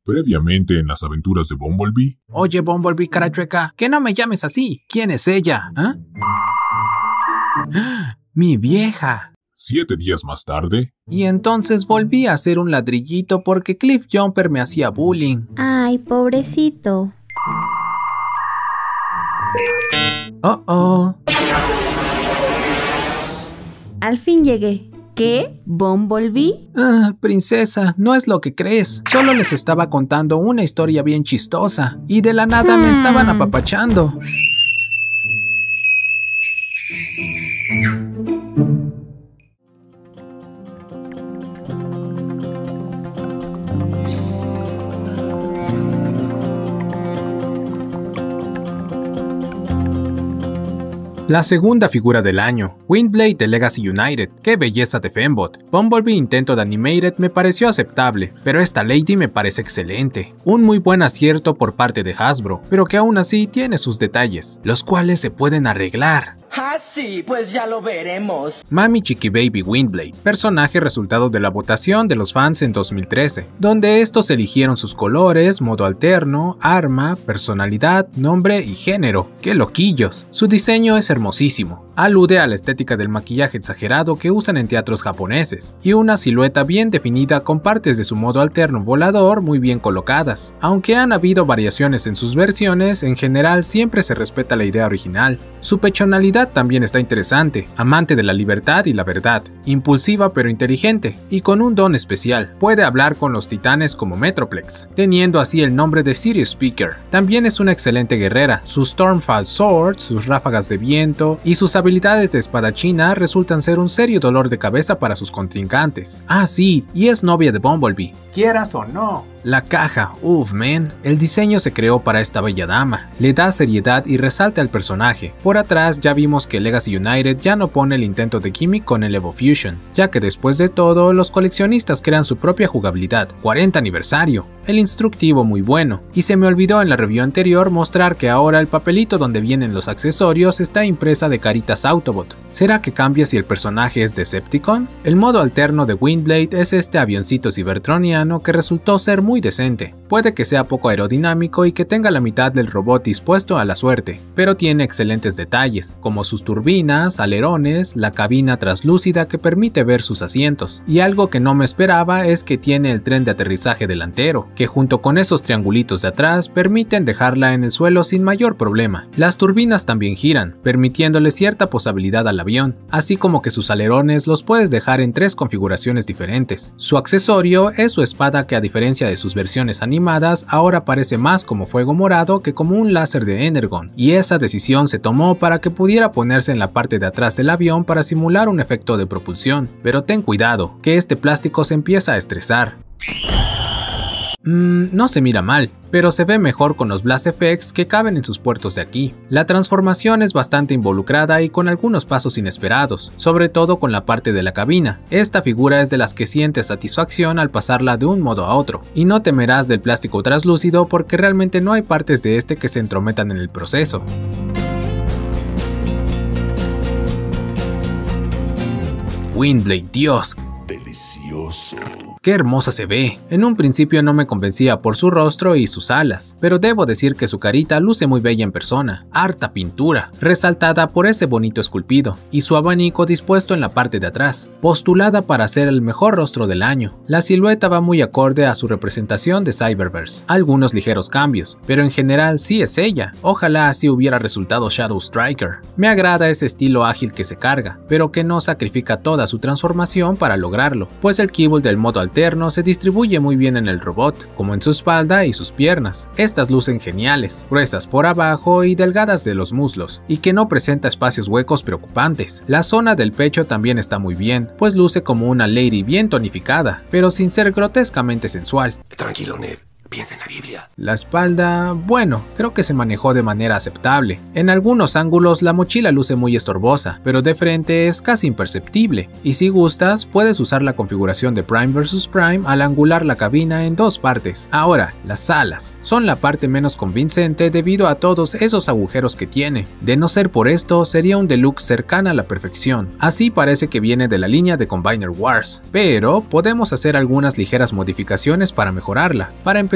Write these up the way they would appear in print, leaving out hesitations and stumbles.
Previamente en las aventuras de Bumblebee. Oye, Bumblebee cara chueca, que no me llames así. ¿Quién es ella? ¿Ah? Mi vieja. 7 días más tarde. Y entonces volví a ser un ladrillito porque Cliff Jumper me hacía bullying. Ay, pobrecito. Oh. Al fin llegué. ¿Qué? ¿Bumblebee? Princesa, no es lo que crees. Solo les estaba contando una historia bien chistosa y de la nada me estaban apapachando. La segunda figura del año, Windblade de Legacy United. ¡Qué belleza de Fembot! Bumblebee Intento de Animated me pareció aceptable, pero esta Lady me parece excelente. Un muy buen acierto por parte de Hasbro, pero que aún así tiene sus detalles, los cuales se pueden arreglar. Ah, sí, pues ya lo veremos. Mami Chiqui Baby Windblade, personaje resultado de la votación de los fans en 2013, donde estos eligieron sus colores, modo alterno, arma, personalidad, nombre y género. ¡Qué loquillos! Su diseño es hermosísimo. Alude a la estética del maquillaje exagerado que usan en teatros japoneses, y una silueta bien definida con partes de su modo alterno volador muy bien colocadas. Aunque han habido variaciones en sus versiones, en general siempre se respeta la idea original. Su pechonalidad también está interesante, amante de la libertad y la verdad, impulsiva pero inteligente, y con un don especial, puede hablar con los titanes como Metroplex, teniendo así el nombre de Serious Speaker. También es una excelente guerrera, su Stormfall Sword, sus ráfagas de viento y sus habilidades de espadachina resultan ser un serio dolor de cabeza para sus contrincantes. Ah sí, y es novia de Bumblebee, quieras o no. La caja, man, el diseño se creó para esta bella dama, le da seriedad y resalta al personaje. Por atrás ya vimos que Legacy United ya no pone el intento de gimmick con el Evo Fusion, ya que después de todo los coleccionistas crean su propia jugabilidad. 40 aniversario, el instructivo muy bueno, y se me olvidó en la review anterior mostrar que ahora el papelito donde vienen los accesorios está impresa de caritas Autobot. ¿Será que cambia si el personaje es Decepticon? El modo alterno de Windblade es este avioncito cybertroniano que resultó ser muy decente. Puede que sea poco aerodinámico y que tenga la mitad del robot dispuesto a la suerte, pero tiene excelentes detalles, como sus turbinas, alerones, la cabina translúcida que permite ver sus asientos, y algo que no me esperaba es que tiene el tren de aterrizaje delantero, que junto con esos triangulitos de atrás permiten dejarla en el suelo sin mayor problema. Las turbinas también giran, permitiéndole cierta posabilidad al avión, así como que sus alerones los puedes dejar en 3 configuraciones diferentes. Su accesorio es su espada que, a diferencia de sus versiones animadas, ahora parece más como fuego morado que como un láser de Energon, y esa decisión se tomó para que pudiera ponerse en la parte de atrás del avión para simular un efecto de propulsión, pero ten cuidado, que este plástico se empieza a estresar. No se mira mal, pero se ve mejor con los Blast Effects que caben en sus puertos de aquí. La transformación es bastante involucrada y con algunos pasos inesperados, sobre todo con la parte de la cabina. Esta figura es de las que sientes satisfacción al pasarla de un modo a otro, y no temerás del plástico translúcido porque realmente no hay partes de este que se entrometan en el proceso. Windblade, Dios. Delicioso. ¡Qué hermosa se ve! En un principio no me convencía por su rostro y sus alas, pero debo decir que su carita luce muy bella en persona, harta pintura, resaltada por ese bonito esculpido, y su abanico dispuesto en la parte de atrás, postulada para ser el mejor rostro del año. La silueta va muy acorde a su representación de Cyberverse, algunos ligeros cambios, pero en general sí es ella. Ojalá así hubiera resultado Shadow Striker. Me agrada ese estilo ágil que se carga, pero que no sacrifica toda su transformación para lograrlo, pues el keyboard del modo alterno se distribuye muy bien en el robot, como en su espalda y sus piernas. Estas lucen geniales, gruesas por abajo y delgadas de los muslos, y que no presenta espacios huecos preocupantes. La zona del pecho también está muy bien, pues luce como una lady bien tonificada, pero sin ser grotescamente sensual. Tranquilo, Ned. Piensa en la Biblia. La espalda, bueno, creo que se manejó de manera aceptable. En algunos ángulos la mochila luce muy estorbosa, pero de frente es casi imperceptible. Y si gustas, puedes usar la configuración de Prime vs Prime al angular la cabina en 2 partes. Ahora, las alas son la parte menos convincente debido a todos esos agujeros que tiene. De no ser por esto, sería un deluxe cercana a la perfección. Así parece que viene de la línea de Combiner Wars, pero podemos hacer algunas ligeras modificaciones para mejorarla. Para empezar,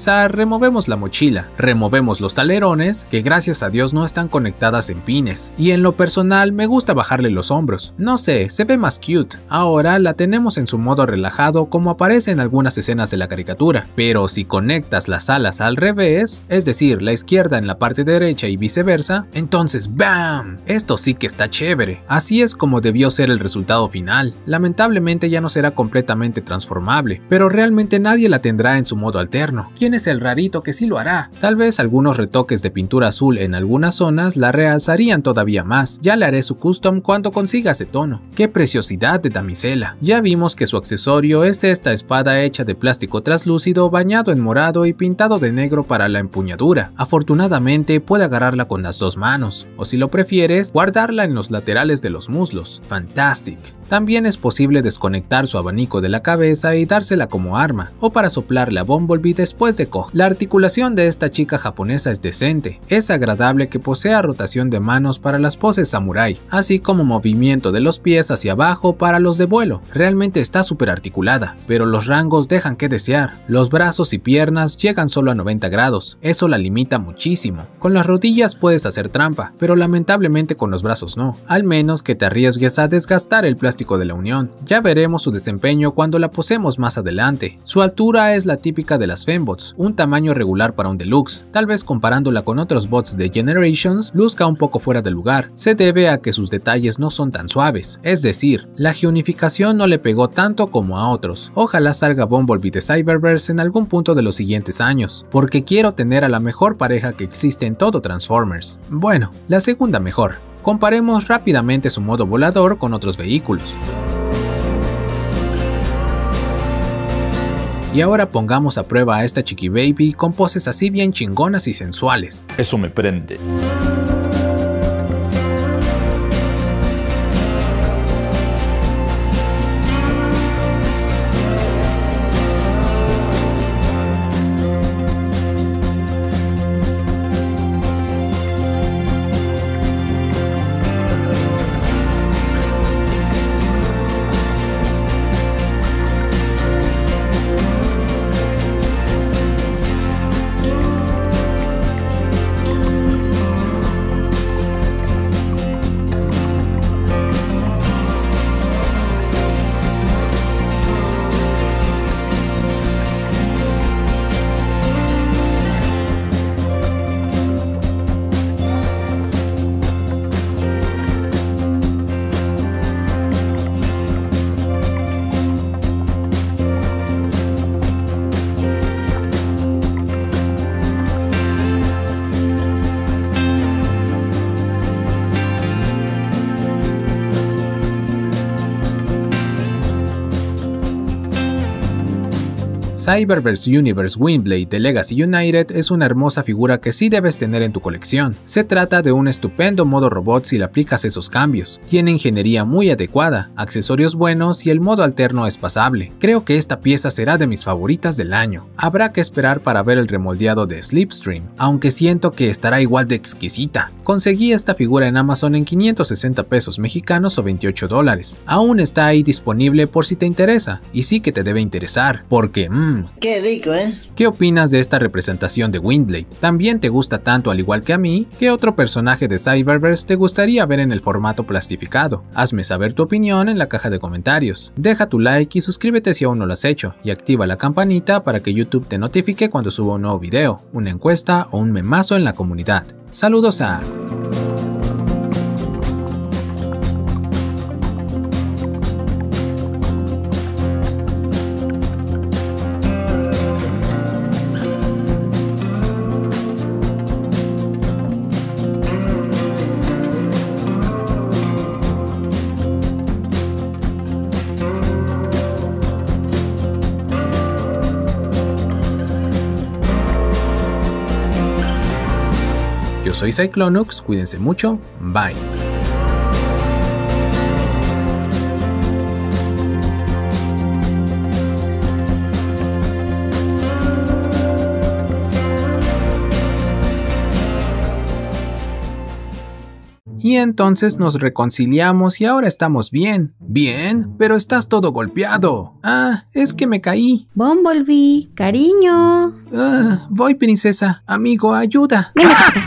empezar, removemos la mochila, removemos los alerones, que gracias a Dios no están conectadas en pines, y en lo personal me gusta bajarle los hombros. No sé, se ve más cute. Ahora la tenemos en su modo relajado como aparece en algunas escenas de la caricatura, pero si conectas las alas al revés, es decir, la izquierda en la parte derecha y viceversa, entonces ¡bam! Esto sí que está chévere. Así es como debió ser el resultado final. Lamentablemente ya no será completamente transformable, pero realmente nadie la tendrá en su modo alterno. ¿Quién es el rarito que sí lo hará? Tal vez algunos retoques de pintura azul en algunas zonas la realzarían todavía más. Ya le haré su custom cuando consiga ese tono. ¡Qué preciosidad de damisela! Ya vimos que su accesorio es esta espada hecha de plástico translúcido bañado en morado y pintado de negro para la empuñadura. Afortunadamente puede agarrarla con las dos manos, o si lo prefieres, guardarla en los laterales de los muslos. ¡Fantastic! También es posible desconectar su abanico de la cabeza y dársela como arma, o para soplarle a Bumblebee después de coger. La articulación de esta chica japonesa es decente, es agradable que posea rotación de manos para las poses samurai, así como movimiento de los pies hacia abajo para los de vuelo. Realmente está súper articulada, pero los rangos dejan que desear. Los brazos y piernas llegan solo a 90 grados, eso la limita muchísimo. Con las rodillas puedes hacer trampa, pero lamentablemente con los brazos no, al menos que te arriesgues a desgastar el plástico de la unión. Ya veremos su desempeño cuando la posemos más adelante. Su altura es la típica de las fembots, un tamaño regular para un deluxe. Tal vez comparándola con otros bots de Generations, luzca un poco fuera de lugar. Se debe a que sus detalles no son tan suaves, es decir, la geonificación no le pegó tanto como a otros. Ojalá salga Bumblebee de Cyberverse en algún punto de los siguientes años, porque quiero tener a la mejor pareja que existe en todo Transformers. Bueno, la segunda mejor. Comparemos rápidamente su modo volador con otros vehículos. Y ahora pongamos a prueba a esta Chiqui Baby con poses así bien chingonas y sensuales. Eso me prende. Cyberverse Universe Windblade de Legacy United es una hermosa figura que sí debes tener en tu colección. Se trata de un estupendo modo robot si le aplicas esos cambios. Tiene ingeniería muy adecuada, accesorios buenos y el modo alterno es pasable. Creo que esta pieza será de mis favoritas del año. Habrá que esperar para ver el remoldeado de Slipstream, aunque siento que estará igual de exquisita. Conseguí esta figura en Amazon en 560 pesos mexicanos o $28. Aún está ahí disponible por si te interesa, y sí que te debe interesar, porque qué rico, ¿eh? ¿Qué opinas de esta representación de Windblade? ¿También te gusta tanto al igual que a mí? ¿Qué otro personaje de Cyberverse te gustaría ver en el formato plastificado? Hazme saber tu opinión en la caja de comentarios. Deja tu like y suscríbete si aún no lo has hecho, y activa la campanita para que YouTube te notifique cuando suba un nuevo video, una encuesta o un memazo en la comunidad. Saludos a... Yo soy Cyclonux, cuídense mucho, bye. Y entonces nos reconciliamos y ahora estamos bien. Bien, pero estás todo golpeado. Ah, es que me caí. Bumblebee, cariño. Ah, voy, princesa. Amigo, ayuda. Ven acá.